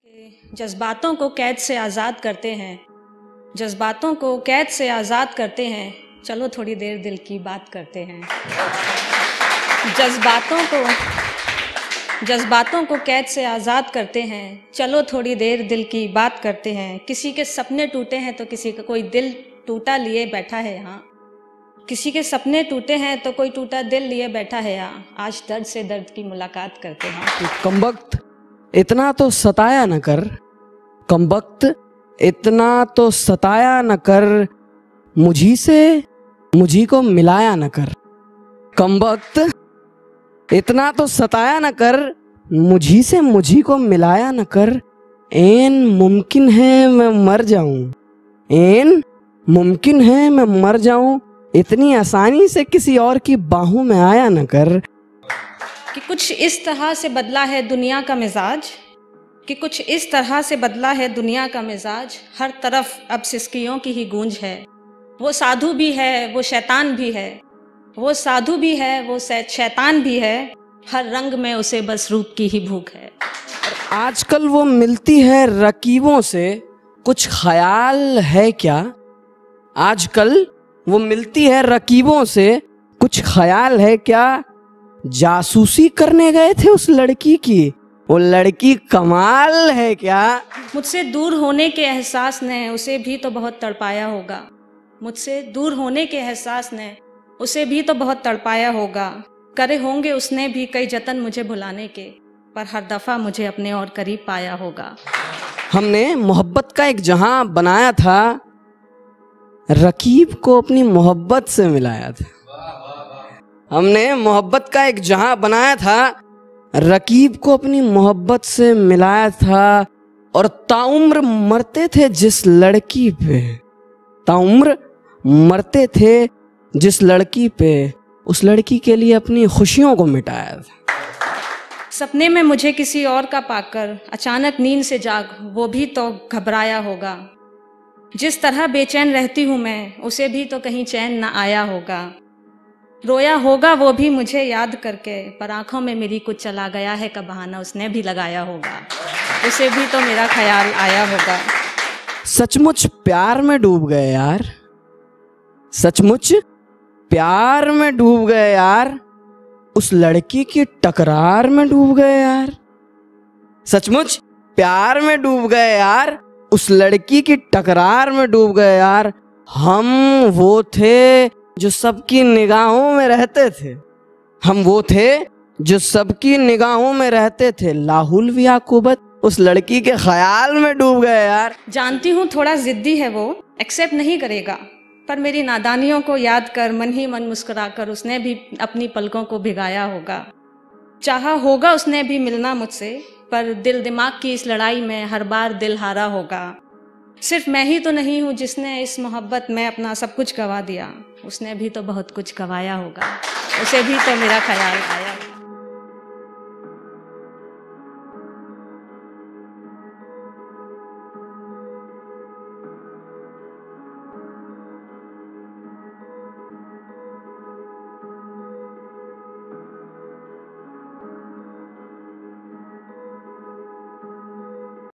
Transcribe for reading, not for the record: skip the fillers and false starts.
जज्बातों को कैद से आज़ाद करते हैं, जज्बातों को कैद से आज़ाद करते हैं, चलो थोड़ी देर दिल की बात करते हैं। जज्बातों को कैद से आज़ाद करते हैं, चलो थोड़ी देर दिल की बात करते हैं। किसी के सपने टूटे हैं तो किसी का कोई दिल टूटा लिए बैठा है यहाँ। किसी के सपने टूटे हैं तो कोई टूटा दिल लिए बैठा है यहाँ। आज दर्द से दर्द की मुलाकात करते हैं। कमबख्त इतना तो सताया न कर, कमबख्त इतना तो सताया न कर, मुझी से मुझी को मिलाया न कर। कमबख्त इतना तो सताया न कर, मुझी से मुझी को मिलाया न कर। ऐन मुमकिन है मैं मर जाऊं, ऐन मुमकिन है मैं मर जाऊं, इतनी आसानी से किसी और की बाहों में आया न कर। कि कुछ इस तरह से बदला है दुनिया का मिजाज, कि कुछ इस तरह से बदला है दुनिया का मिजाज। हर तरफ अब सिसकियों की ही गूंज है। वो साधु भी है वो शैतान भी है, वो साधु भी है वो शैतान भी है। हर रंग में उसे बस रूप की ही भूख है। आजकल वो मिलती है रकीबों से, कुछ ख्याल है क्या? आजकल वो मिलती है रकीबों से, कुछ ख्याल है क्या? जासूसी करने गए थे उस लड़की की, वो लड़की कमाल है क्या? मुझसे दूर होने के एहसास ने उसे भी तो बहुत तड़पाया होगा। मुझसे दूर होने के एहसास ने उसे भी तो बहुत तड़पाया होगा। करे होंगे उसने भी कई जतन मुझे भुलाने के, पर हर दफ़ा मुझे अपने और करीब पाया होगा। हमने मोहब्बत का एक जहां बनाया था, रकीब को अपनी मोहब्बत से मिलाया था। हमने मोहब्बत का एक जहां बनाया था, रकीब को अपनी मोहब्बत से मिलाया था। और ताउम्र मरते थे जिस लड़की पे, ताउम्र मरते थे जिस लड़की पे, उस लड़की के लिए अपनी खुशियों को मिटाया था। सपने में मुझे किसी और का पाकर अचानक नींद से जाग वो भी तो घबराया होगा। जिस तरह बेचैन रहती हूँ मैं, उसे भी तो कहीं चैन न आया होगा। रोया होगा वो भी मुझे याद करके, पर आंखों में मेरी कुछ चला गया है का बहाना उसने भी लगाया होगा। उसे भी तो मेरा ख्याल आया होगा। सचमुच प्यार में डूब गए यार, सचमुच प्यार में डूब गए यार, उस लड़की की टकरार में डूब गए यार। सचमुच प्यार में डूब गए यार, उस लड़की की टकरार में डूब गए यार। हम वो थे जो सबकी निगाहों में रहते थे, हम वो थे जो सबकी निगाहों में रहते थे। लाहुल भी याकूबत उस लड़की के ख्याल में डूब गए यार। जानती हूँ थोड़ा जिद्दी है वो, एक्सेप्ट नहीं करेगा, पर मेरी नादानियों को याद कर मन ही मन मुस्कुराकर उसने भी अपनी पलकों को भिगाया होगा। चाहा होगा उसने भी मिलना मुझसे, पर दिल दिमाग की इस लड़ाई में हर बार दिल हारा होगा। सिर्फ मैं ही तो नहीं हूँ जिसने इस मोहब्बत में अपना सब कुछ गंवा दिया, उसने भी तो बहुत कुछ गंवाया होगा। उसे भी तो मेरा ख्याल आया।